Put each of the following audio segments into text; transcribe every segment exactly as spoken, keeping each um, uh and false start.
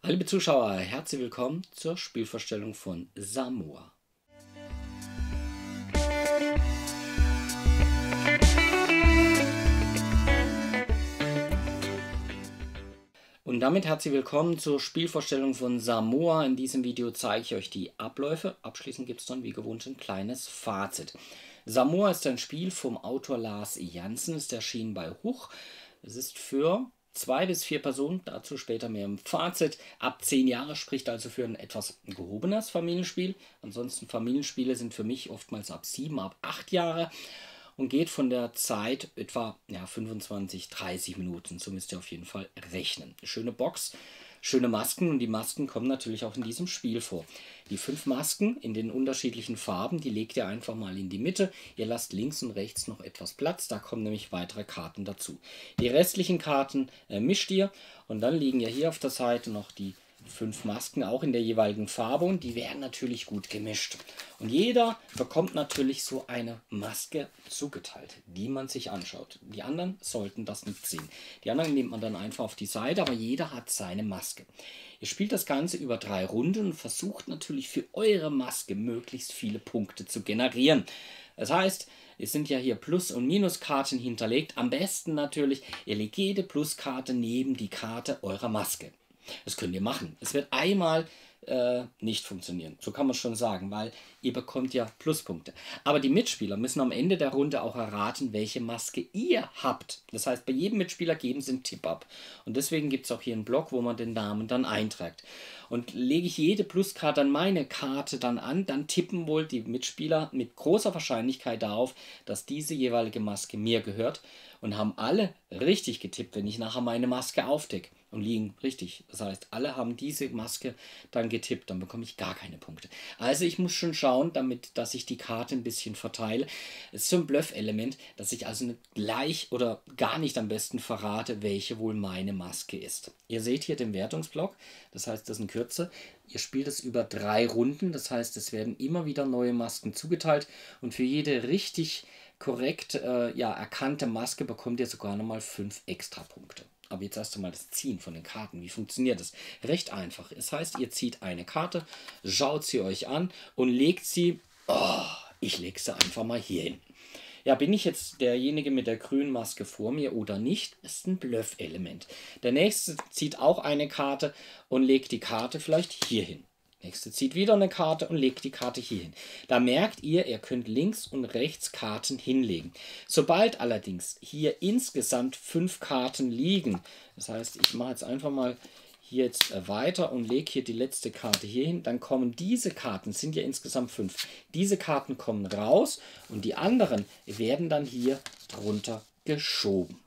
Liebe Zuschauer, herzlich willkommen zur Spielvorstellung von Samoa. Und damit herzlich willkommen zur Spielvorstellung von Samoa. In diesem Video zeige ich euch die Abläufe. Abschließend gibt es dann wie gewohnt ein kleines Fazit. Samoa ist ein Spiel vom Autor Lars Janssen, ist erschienen bei Huch. Es ist für zwei bis vier Personen, dazu später mehr im Fazit. Ab zehn Jahre spricht also für ein etwas gehobenes Familienspiel. Ansonsten Familienspiele sind für mich oftmals ab sieben, ab acht Jahre. Und geht von der Zeit etwa ja, fünfundzwanzig, dreißig Minuten. So müsst ihr auf jeden Fall rechnen. Schöne Box, schöne Masken, und die Masken kommen natürlich auch in diesem Spiel vor. Die fünf Masken in den unterschiedlichen Farben, die legt ihr einfach mal in die Mitte. Ihr lasst links und rechts noch etwas Platz, da kommen nämlich weitere Karten dazu. Die restlichen Karten äh, mischt ihr, und dann liegen ja hier auf der Seite noch die fünf Masken, auch in der jeweiligen Farbe, und die werden natürlich gut gemischt. Und jeder bekommt natürlich so eine Maske zugeteilt, die man sich anschaut. Die anderen sollten das nicht sehen. Die anderen nimmt man dann einfach auf die Seite, aber jeder hat seine Maske. Ihr spielt das Ganze über drei Runden und versucht natürlich für eure Maske möglichst viele Punkte zu generieren. Das heißt, es sind ja hier Plus- und Minuskarten hinterlegt. Am besten natürlich, ihr legt jede Pluskarte neben die Karte eurer Maske. Das könnt ihr machen. Es wird einmal äh, nicht funktionieren. So kann man schon sagen, weil ihr bekommt ja Pluspunkte. Aber die Mitspieler müssen am Ende der Runde auch erraten, welche Maske ihr habt. Das heißt, bei jedem Mitspieler geben sie einen Tipp ab. Und deswegen gibt es auch hier einen Block, wo man den Namen dann einträgt. Und lege ich jede Pluskarte an meine Karte dann an, dann tippen wohl die Mitspieler mit großer Wahrscheinlichkeit darauf, dass diese jeweilige Maske mir gehört, und haben alle richtig getippt, wenn ich nachher meine Maske aufdecke. Und liegen richtig. Das heißt, alle haben diese Maske dann getippt, dann bekomme ich gar keine Punkte. Also ich muss schon schauen, damit, dass ich die Karte ein bisschen verteile. Es ist so ein Bluff-Element, dass ich also nicht gleich oder gar nicht am besten verrate, welche wohl meine Maske ist. Ihr seht hier den Wertungsblock, das heißt, das ist ein Kürze. Ihr spielt es über drei Runden, das heißt, es werden immer wieder neue Masken zugeteilt, und für jede richtig korrekt äh, ja, erkannte Maske bekommt ihr sogar nochmal fünf extra Punkte. Aber jetzt erst einmal das Ziehen von den Karten. Wie funktioniert das? Recht einfach. Das heißt, ihr zieht eine Karte, schaut sie euch an und legt sie, oh, ich lege sie einfach mal hier hin. Ja, bin ich jetzt derjenige mit der grünen Maske vor mir oder nicht, ist ein Bluff-Element. Der nächste zieht auch eine Karte und legt die Karte vielleicht hier hin. Nächste zieht wieder eine Karte und legt die Karte hier hin. Da merkt ihr, ihr könnt links und rechts Karten hinlegen. Sobald allerdings hier insgesamt fünf Karten liegen, das heißt, ich mache jetzt einfach mal hier jetzt weiter und lege hier die letzte Karte hier hin, dann kommen diese Karten, sind ja insgesamt fünf, diese Karten kommen raus und die anderen werden dann hier drunter geschoben.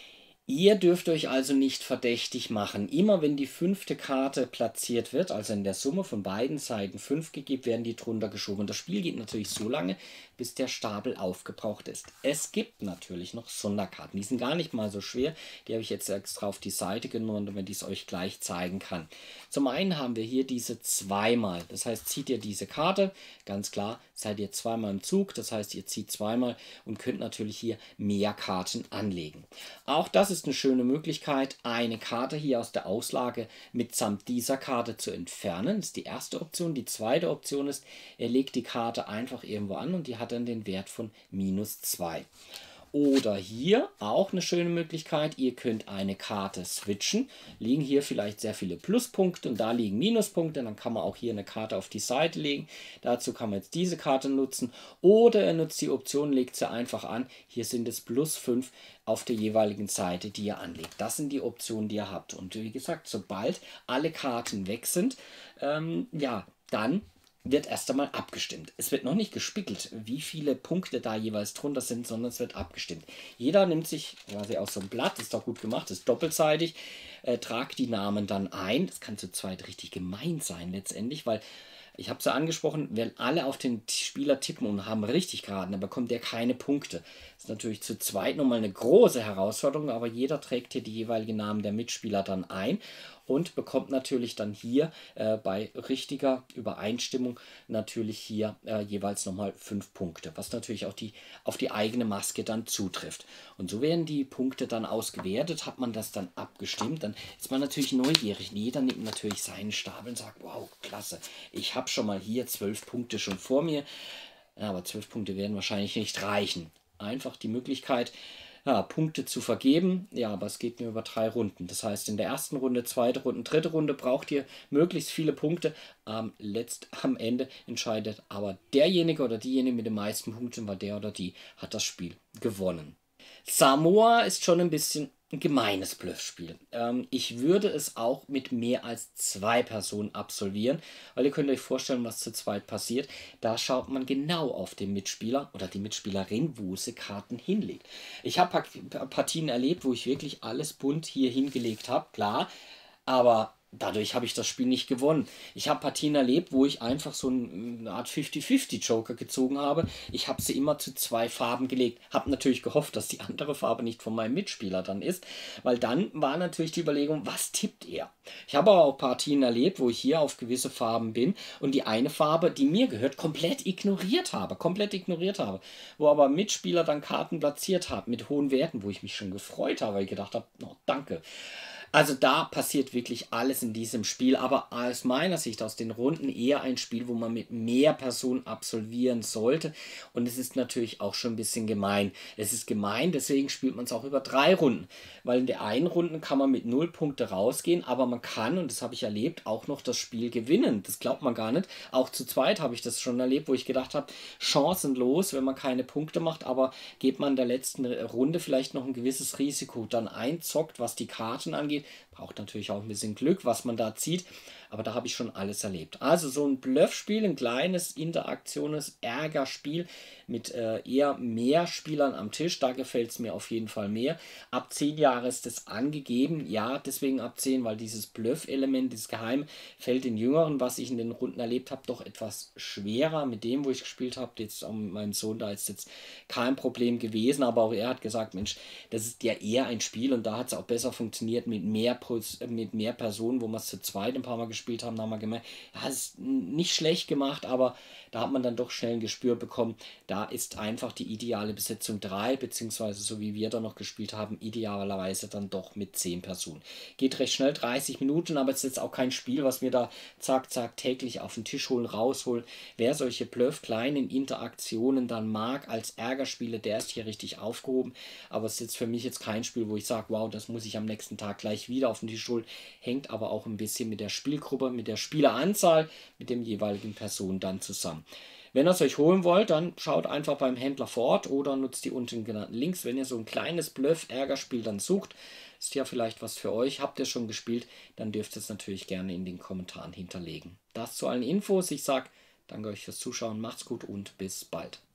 Ihr dürft euch also nicht verdächtig machen. Immer wenn die fünfte Karte platziert wird, also in der Summe von beiden Seiten fünf gegeben, werden die drunter geschoben. Das Spiel geht natürlich so lange, bis der Stapel aufgebraucht ist. Es gibt natürlich noch Sonderkarten. Die sind gar nicht mal so schwer. Die habe ich jetzt extra auf die Seite genommen, damit ich es euch gleich zeigen kann. Zum einen haben wir hier diese zweimal. Das heißt, zieht ihr diese Karte, ganz klar, seid ihr zweimal im Zug. Das heißt, ihr zieht zweimal und könnt natürlich hier mehr Karten anlegen. Auch das ist eine schöne Möglichkeit, eine Karte hier aus der Auslage mitsamt dieser Karte zu entfernen. Das ist die erste Option. Die zweite Option ist, ihr legt die Karte einfach irgendwo an und die hat dann den Wert von minus zwei. Oder hier auch eine schöne Möglichkeit, ihr könnt eine Karte switchen, liegen hier vielleicht sehr viele Pluspunkte und da liegen Minuspunkte, dann kann man auch hier eine Karte auf die Seite legen, dazu kann man jetzt diese Karte nutzen, oder ihr nutzt die Option, legt sie einfach an, hier sind es plus fünf auf der jeweiligen Seite, die ihr anlegt. Das sind die Optionen, die ihr habt, und wie gesagt, sobald alle Karten weg sind, ähm, ja, dann wird erst einmal abgestimmt. Es wird noch nicht gespickelt, wie viele Punkte da jeweils drunter sind, sondern es wird abgestimmt. Jeder nimmt sich quasi aus so einem Blatt, ist doch gut gemacht, ist doppelseitig, äh, tragt die Namen dann ein. Das kann zu zweit richtig gemein sein letztendlich, weil ich habe es ja angesprochen, wenn alle auf den Spieler tippen und haben richtig geraten, dann bekommt der keine Punkte. Das ist natürlich zu zweit nochmal eine große Herausforderung, aber jeder trägt hier die jeweiligen Namen der Mitspieler dann ein. und bekommt natürlich dann hier äh, bei richtiger Übereinstimmung natürlich hier äh, jeweils nochmal fünf Punkte, was natürlich auch die, auf die eigene Maske dann zutrifft. Und so werden die Punkte dann ausgewertet, hat man das dann abgestimmt, dann ist man natürlich neugierig. Jeder nimmt natürlich seinen Stapel und sagt, wow, klasse, ich habe schon mal hier zwölf Punkte schon vor mir, ja, aber zwölf Punkte werden wahrscheinlich nicht reichen. Einfach die Möglichkeit, ja, Punkte zu vergeben. Ja, aber es geht nur über drei Runden. Das heißt, in der ersten Runde, zweite Runde, dritte Runde braucht ihr möglichst viele Punkte. Ähm, letzt, am Ende entscheidet aber derjenige oder diejenige mit den meisten Punkten, weil der oder die hat das Spiel gewonnen. Samoa ist schon ein bisschen ein gemeines Bluffspiel. Ähm, ich würde es auch mit mehr als zwei Personen absolvieren, weil ihr könnt euch vorstellen, was zu zweit passiert. Da schaut man genau auf den Mitspieler oder die Mitspielerin, wo sie Karten hinlegt. Ich habe Partien erlebt, wo ich wirklich alles bunt hier hingelegt habe, klar, aber dadurch habe ich das Spiel nicht gewonnen. Ich habe Partien erlebt, wo ich einfach so eine Art fünfzig fünfzig Joker gezogen habe. Ich habe sie immer zu zwei Farben gelegt. Habe natürlich gehofft, dass die andere Farbe nicht von meinem Mitspieler dann ist, weil dann war natürlich die Überlegung, was tippt er? Ich habe aber auch Partien erlebt, wo ich hier auf gewisse Farben bin und die eine Farbe, die mir gehört, komplett ignoriert habe. Komplett ignoriert habe. Wo aber Mitspieler dann Karten platziert haben mit hohen Werten, wo ich mich schon gefreut habe, weil ich gedacht habe, oh, danke. Also da passiert wirklich alles in diesem Spiel, aber aus meiner Sicht, aus den Runden eher ein Spiel, wo man mit mehr Personen absolvieren sollte. Und es ist natürlich auch schon ein bisschen gemein. Es ist gemein, deswegen spielt man es auch über drei Runden. Weil in der einen Runde kann man mit null Punkte rausgehen, aber man kann, und das habe ich erlebt, auch noch das Spiel gewinnen. Das glaubt man gar nicht. Auch zu zweit habe ich das schon erlebt, wo ich gedacht habe, chancenlos, wenn man keine Punkte macht, aber geht man in der letzten Runde vielleicht noch ein gewisses Risiko dann einzockt, was die Karten angeht. Braucht natürlich auch ein bisschen Glück, was man da zieht, aber da habe ich schon alles erlebt. Also so ein Bluffspiel, ein kleines interaktiones Ärgerspiel mit äh, eher mehr Spielern am Tisch, da gefällt es mir auf jeden Fall mehr. Ab zehn Jahre ist das angegeben, ja, deswegen ab zehn, weil dieses Bluff-Element, dieses Geheim, fällt den Jüngeren, was ich in den Runden erlebt habe, doch etwas schwerer. Mit dem, wo ich gespielt habe, jetzt auch mit meinem Sohn, da ist jetzt kein Problem gewesen, aber auch er hat gesagt, Mensch, das ist ja eher ein Spiel und da hat es auch besser funktioniert mit mehr, mit mehr Personen, wo wir es zu zweit ein paar Mal gespielt haben, da haben wir gemerkt, ja, es ist nicht schlecht gemacht, aber da hat man dann doch schnell ein Gespür bekommen, da ist einfach die ideale Besetzung drei, beziehungsweise so wie wir da noch gespielt haben, idealerweise dann doch mit zehn Personen. Geht recht schnell, dreißig Minuten, aber es ist jetzt auch kein Spiel, was wir da zack, zack täglich auf den Tisch holen, rausholen. Wer solche Bluff, kleinen Interaktionen dann mag als Ärgerspiele, der ist hier richtig aufgehoben, aber es ist jetzt für mich jetzt kein Spiel, wo ich sage, wow, das muss ich am nächsten Tag gleich wieder auf den Tisch holen, hängt aber auch ein bisschen mit der Spielgruppe, mit der Spieleranzahl, mit dem jeweiligen Person dann zusammen. Wenn ihr es euch holen wollt, dann schaut einfach beim Händler vor Ort oder nutzt die unten genannten Links. Wenn ihr so ein kleines Bluff-Ärgerspiel dann sucht, ist ja vielleicht was für euch. Habt ihr schon gespielt, dann dürft ihr es natürlich gerne in den Kommentaren hinterlegen. Das zu allen Infos. Ich sage danke euch fürs Zuschauen, macht's gut und bis bald.